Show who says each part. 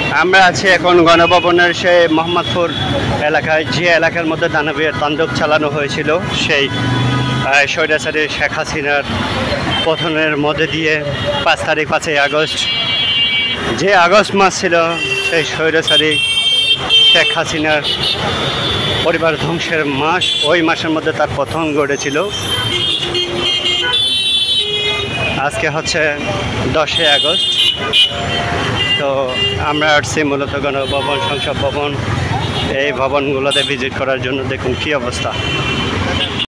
Speaker 1: আমরা আছি এখন গণভবনের সেই মোহাম্মদপুর এলাকায়, যে এলাকার মধ্যে দানবীয় তাণ্ডব চালানো হয়েছিল সেই স্বৈরাচারী শেখ হাসিনার পতনের মধ্যে দিয়ে 5 তারিখ 5ই আগস্ট, যে আগস্ট মাস ছিল সেই স্বৈরাচারী শেখ হাসিনার পরিবার ধ্বংসের মাস। ওই মাসের মধ্যে তার পতন ঘটেছিল। আজকে হচ্ছে 10 আগস্ট। তো আমরা আসছি মূলত গণভবন, সংসদ ভবন, এই ভবনগুলোতে ভিজিট করার জন্য। দেখুন কী অবস্থা।